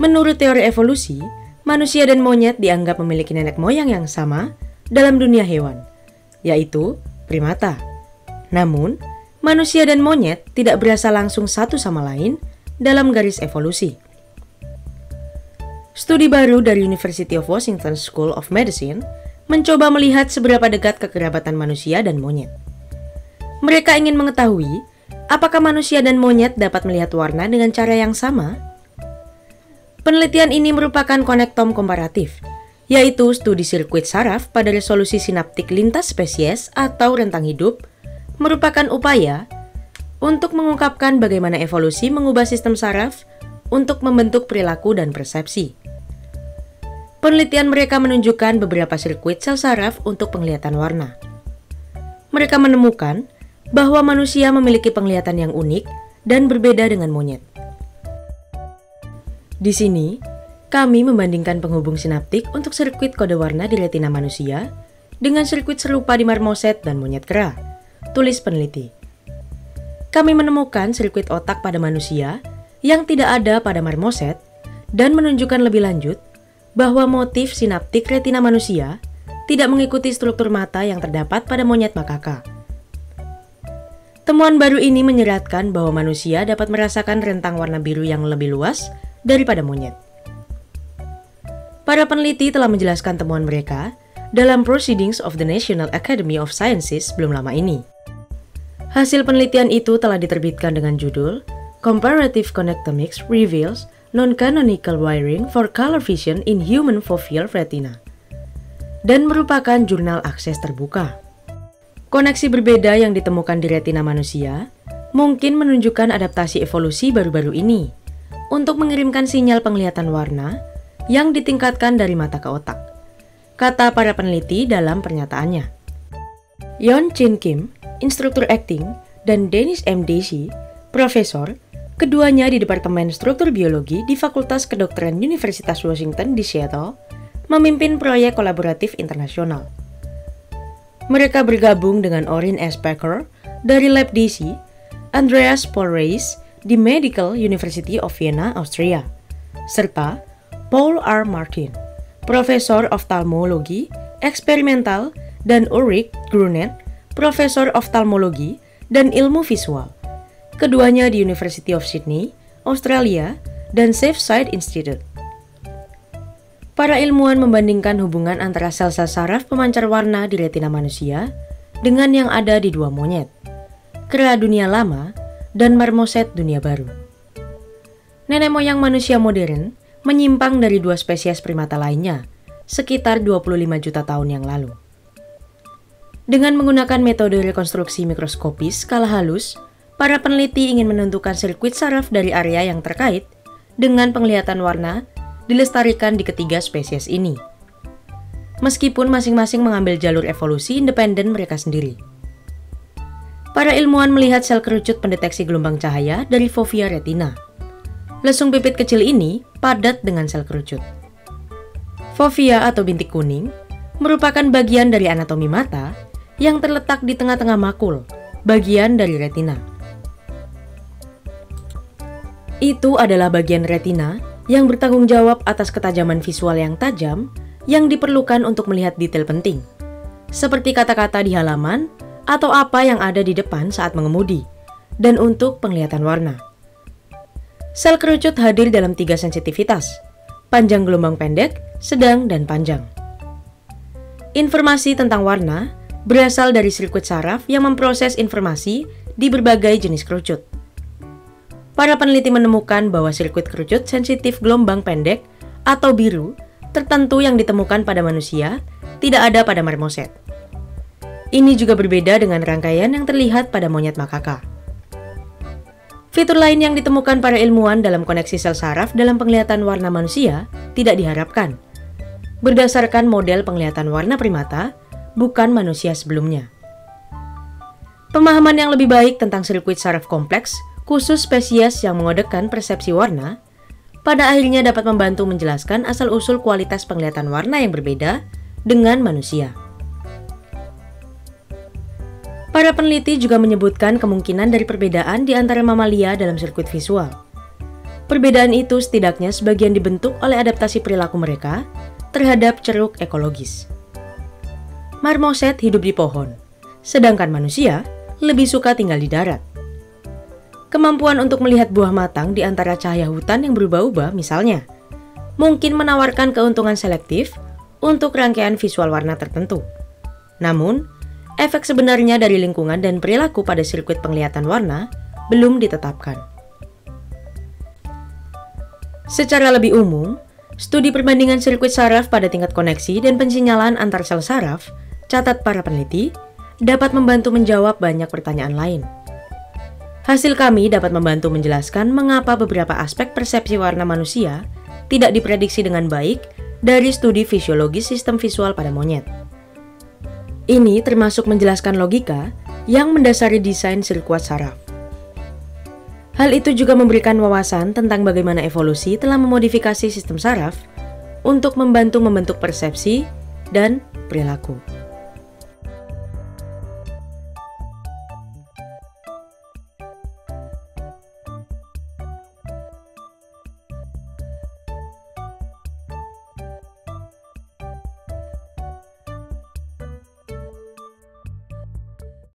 Menurut teori evolusi, manusia dan monyet dianggap memiliki nenek moyang yang sama dalam dunia hewan, yaitu primata. Namun, manusia dan monyet tidak berasal langsung satu sama lain dalam garis evolusi. Studi baru dari University of Washington School of Medicine mencoba melihat seberapa dekat kekerabatan manusia dan monyet. Mereka ingin mengetahui apakah manusia dan monyet dapat melihat warna dengan cara yang sama. Penelitian ini merupakan konektom komparatif, yaitu studi sirkuit saraf pada resolusi sinaptik lintas spesies atau rentang hidup, merupakan upaya untuk mengungkapkan bagaimana evolusi mengubah sistem saraf untuk membentuk perilaku dan persepsi. Penelitian mereka menunjukkan beberapa sirkuit sel saraf untuk penglihatan warna. Mereka menemukan bahwa manusia memiliki penglihatan yang unik dan berbeda dengan monyet. Di sini, kami membandingkan penghubung sinaptik untuk sirkuit kode warna di retina manusia dengan sirkuit serupa di marmoset dan monyet kera, tulis peneliti. Kami menemukan sirkuit otak pada manusia yang tidak ada pada marmoset dan menunjukkan lebih lanjut bahwa motif sinaptik retina manusia tidak mengikuti struktur mata yang terdapat pada monyet makaka. Temuan baru ini menyeratkan bahwa manusia dapat merasakan rentang warna biru yang lebih luas daripada monyet. Para peneliti telah menjelaskan temuan mereka dalam Proceedings of the National Academy of Sciences belum lama ini. Hasil penelitian itu telah diterbitkan dengan judul Comparative Connectomics Reveals Non-Canonical Wiring for Color Vision in Human Foveal Retina dan merupakan jurnal akses terbuka. Koneksi berbeda yang ditemukan di retina manusia mungkin menunjukkan adaptasi evolusi baru-baru ini untuk mengirimkan sinyal penglihatan warna yang ditingkatkan dari mata ke otak, kata para peneliti dalam pernyataannya. Yeon Chin Kim, instruktur akting, dan Dennis M. Deci, profesor, keduanya di Departemen Struktur Biologi di Fakultas Kedokteran Universitas Washington di Seattle, memimpin proyek kolaboratif internasional. Mereka bergabung dengan Orin S. Packer dari Lab DC, Andreas Paul Reis di Medical University of Vienna, Austria, serta Paul R. Martin, Profesor Oftalmologi Eksperimental, dan Ulrich Grunet, Profesor Oftalmologi dan Ilmu Visual, keduanya di University of Sydney, Australia, dan Surfside Institute. Para ilmuwan membandingkan hubungan antara sel-sel saraf pemancar warna di retina manusia dengan yang ada di dua monyet, kera dunia lama dan marmoset dunia baru. Nenek moyang manusia modern menyimpang dari dua spesies primata lainnya sekitar 25 juta tahun yang lalu. Dengan menggunakan metode rekonstruksi mikroskopis skala halus, para peneliti ingin menentukan sirkuit saraf dari area yang terkait dengan penglihatan warna dilestarikan di ketiga spesies ini, meskipun masing-masing mengambil jalur evolusi independen mereka sendiri. Para ilmuwan melihat sel kerucut pendeteksi gelombang cahaya dari fovea retina. Lesung pipit kecil ini padat dengan sel kerucut. Fovea atau bintik kuning merupakan bagian dari anatomi mata yang terletak di tengah-tengah makul, bagian dari retina. Itu adalah bagian retina yang bertanggung jawab atas ketajaman visual yang tajam yang diperlukan untuk melihat detail penting, seperti kata-kata di halaman atau apa yang ada di depan saat mengemudi, dan untuk penglihatan warna. Sel kerucut hadir dalam 3 sensitivitas, panjang gelombang pendek, sedang, dan panjang. Informasi tentang warna berasal dari sirkuit saraf yang memproses informasi di berbagai jenis kerucut. Para peneliti menemukan bahwa sirkuit kerucut sensitif gelombang pendek atau biru tertentu yang ditemukan pada manusia tidak ada pada marmoset. Ini juga berbeda dengan rangkaian yang terlihat pada monyet makaka. Fitur lain yang ditemukan para ilmuwan dalam koneksi sel saraf dalam penglihatan warna manusia tidak diharapkan, berdasarkan model penglihatan warna primata, bukan manusia sebelumnya. Pemahaman yang lebih baik tentang sirkuit saraf kompleks, khusus spesies yang mengodekan persepsi warna, pada akhirnya dapat membantu menjelaskan asal-usul kualitas penglihatan warna yang berbeda dengan manusia. Para peneliti juga menyebutkan kemungkinan dari perbedaan di antara mamalia dalam sirkuit visual. Perbedaan itu setidaknya sebagian dibentuk oleh adaptasi perilaku mereka terhadap ceruk ekologis. Marmoset hidup di pohon, sedangkan manusia lebih suka tinggal di darat. Kemampuan untuk melihat buah matang di antara cahaya hutan yang berubah-ubah misalnya, mungkin menawarkan keuntungan selektif untuk rangkaian visual warna tertentu. Namun, efek sebenarnya dari lingkungan dan perilaku pada sirkuit penglihatan warna belum ditetapkan. Secara lebih umum, studi perbandingan sirkuit saraf pada tingkat koneksi dan pensinyalan antar sel saraf, catat para peneliti, dapat membantu menjawab banyak pertanyaan lain. Hasil kami dapat membantu menjelaskan mengapa beberapa aspek persepsi warna manusia tidak diprediksi dengan baik dari studi fisiologis sistem visual pada monyet. Ini termasuk menjelaskan logika yang mendasari desain sirkuit saraf. Hal itu juga memberikan wawasan tentang bagaimana evolusi telah memodifikasi sistem saraf untuk membantu membentuk persepsi dan perilaku.